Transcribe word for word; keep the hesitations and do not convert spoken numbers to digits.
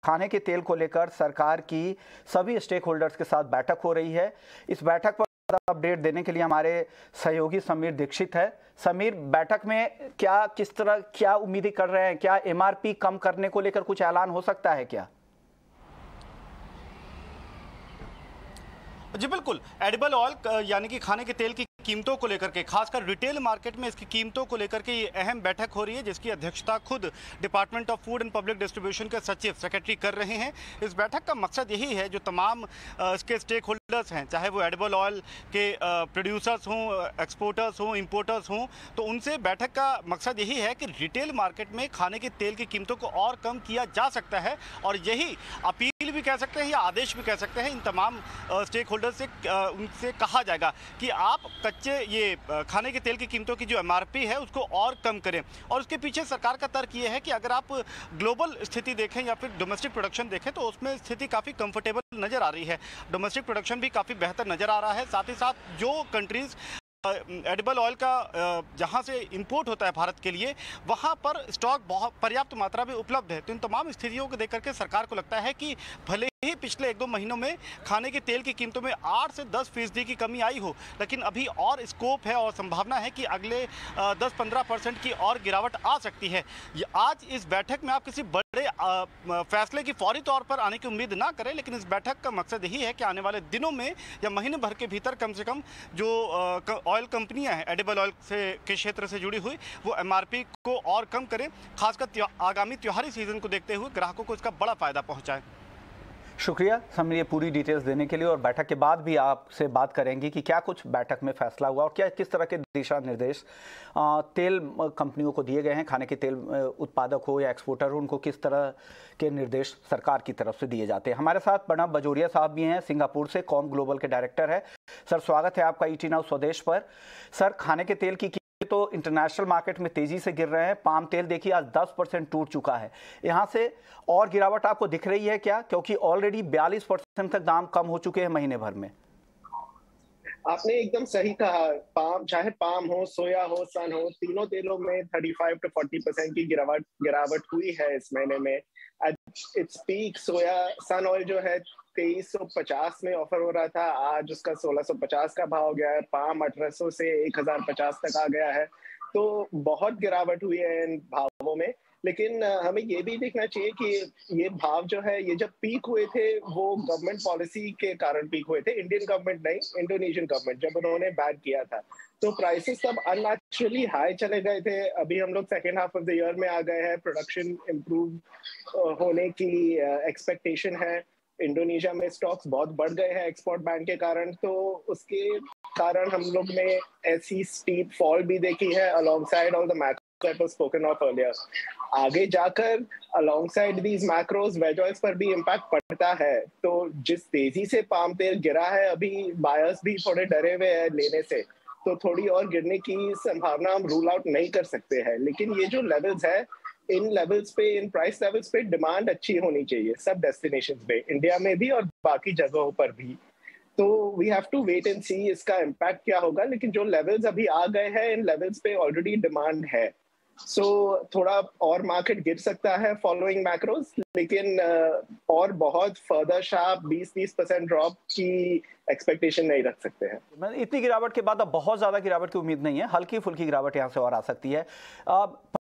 खाने के तेल को लेकर सरकार की सभी स्टेक होल्डर्स के साथ बैठक हो रही है। इस बैठक पर अपडेट देने के लिए हमारे सहयोगी समीर दीक्षित है। समीर, बैठक में क्या किस तरह क्या उम्मीदें कर रहे हैं? क्या एमआरपी कम करने को लेकर कुछ ऐलान हो सकता है क्या? जी बिल्कुल, एडिबल ऑयल यानी कि खाने के तेल की कीमतों को लेकर के, खासकर रिटेल मार्केट में इसकी कीमतों को लेकर के ये अहम बैठक हो रही है, जिसकी अध्यक्षता खुद department of food and public distribution के सचिव सेक्रेटरी कर रहे हैं। इस बैठक का मकसद यही है, जो तमाम इसके स्टेक होल्डर्स हैं, चाहे वो एडिबल ऑयल के प्रोड्यूसर्स हों, एक्सपोर्टर्स हों, इंपोर्टर्स हों, तो उनसे बैठक का मकसद यही है कि रिटेल मार्केट में खाने के तेल की कीमतों को और कम किया जा सकता है। और यही अपील भी कह सकते हैं या आदेश भी कह सकते हैं इन तमाम स्टेक होल्डर से, उनसे कहा जाएगा कि आप कच्चे ये खाने के तेल की कीमतों की जो एमआरपी है उसको और कम करें। और उसके पीछे सरकार का तर्क ये है कि अगर आप ग्लोबल स्थिति देखें या फिर डोमेस्टिक प्रोडक्शन देखें तो उसमें स्थिति काफ़ी कंफर्टेबल नज़र आ रही है। डोमेस्टिक प्रोडक्शन भी काफ़ी बेहतर नज़र आ रहा है। साथ ही साथ जो कंट्रीज़ एडिबल ऑयल का जहां से इंपोर्ट होता है भारत के लिए, वहां पर स्टॉक बहुत पर्याप्त मात्रा में उपलब्ध है। तो इन तमाम स्थितियों को देख करके सरकार को लगता है कि भले ही पिछले एक दो महीनों में खाने के तेल की कीमतों में आठ से दस फीसदी की कमी आई हो, लेकिन अभी और स्कोप है और संभावना है कि अगले दस पंद्रह परसेंट की और गिरावट आ सकती है। आज इस बैठक में आप किसी बड़े फैसले की फौरी तौर पर आने की उम्मीद ना करें, लेकिन इस बैठक का मकसद यही है कि आने वाले दिनों में या महीने भर के भीतर कम से कम जो ऑयल कंपनियां हैं एडिबल ऑयल से के क्षेत्र से जुड़ी हुई, वो एमआरपी को और कम करें, खासकर आगामी त्योहारी सीजन को देखते हुए ग्राहकों को इसका बड़ा फायदा पहुंचाए। शुक्रिया समीर, ये पूरी डिटेल्स देने के लिए। और बैठक के बाद भी आपसे बात करेंगे कि क्या कुछ बैठक में फैसला हुआ और क्या किस तरह के दिशा निर्देश तेल कंपनियों को दिए गए हैं। खाने के तेल उत्पादक हो या एक्सपोर्टर हो, उनको किस तरह के निर्देश सरकार की तरफ से दिए जाते हैं। हमारे साथ प्रणब बजोरिया साहब भी हैं, सिंगापुर से कॉम ग्लोबल के डायरेक्टर है। सर, स्वागत है आपका ईटी नाउ स्वदेश पर। सर, खाने के तेल की तो इंटरनेशनल मार्केट में तेजी से गिर रहे हैं। पाम तेल देखिए आज दस परसेंट टूट चुका है। यहां से और गिरावट आपको दिख रही है क्या? क्योंकि ऑलरेडी बयालीस परसेंट तक दाम कम हो चुके हैं महीने भर में। आपने एकदम सही कहा। पाम, चाहे पाम हो, सोया हो, सन हो, तीनों तेलों में पैंतीस टू चालीस परसेंट की गिरावट गिरावट हुई है इस महीने में। It's peak soya sun oil जो है तेईस सौ पचास में ऑफर हो रहा था, आज उसका सोलह सौ पचास का भाव गया है। पाम अठारह सौ से एक हज़ार पचास तक आ गया है। तो बहुत गिरावट हुई है इन भावों में। लेकिन हमें ये भी देखना चाहिए कि ये भाव जो है, ये जब पीक हुए थे वो गवर्नमेंट पॉलिसी के कारण पीक हुए थे। इंडियन गवर्नमेंट नहीं, इंडोनेशियन गवर्नमेंट, जब उन्होंने बैन किया था तो प्राइसेस तब अननेचुरली हाई चले गए थे। अभी हम लोग second half of the year में आ गए हैं, प्रोडक्शन इम्प्रूव होने की एक्सपेक्टेशन है। इंडोनेशिया में स्टॉक्स बहुत बढ़ गए हैं एक्सपोर्ट बैन के कारण, तो उसके कारण हम लोग ने ऐसी स्टीप फॉल भी देखी है alongside all the macros that was spoken of earlier. आगे जाकर alongside these macros veg oils पर भी इम्पैक्ट पड़ता है। तो जिस तेजी से पाम तेल गिरा है, अभी बायर्स भी थोड़े डरे हुए हैं लेने से, तो थोड़ी और गिरने की संभावना हम रूल आउट नहीं कर सकते हैं। लेकिन ये जो लेवल्स है, इन लेवल्स पे, इन प्राइस लेवल्स पे डिमांड अच्छी होनी चाहिए सब डेस्टिनेशंस पे, इंडिया में भी और बाकी जगहों पर भी। तो we have to wait and see इसका इम्पैक्ट क्या होगा। लेकिन जो लेवल्स अभी आ गए हैं, इन लेवल्स पे ऑलरेडी डिमांड है। सो so, थोड़ा और मार्केट गिर सकता है फॉलोइंग मैक्रोस, लेकिन uh, और बहुत फर्दर शार्प बीस तीस परसेंट ड्रॉप की एक्सपेक्टेशन नहीं रख सकते हैं। इतनी गिरावट के बाद अब बहुत ज्यादा गिरावट की उम्मीद नहीं है, हल्की फुल्की गिरावट यहां से और आ सकती है।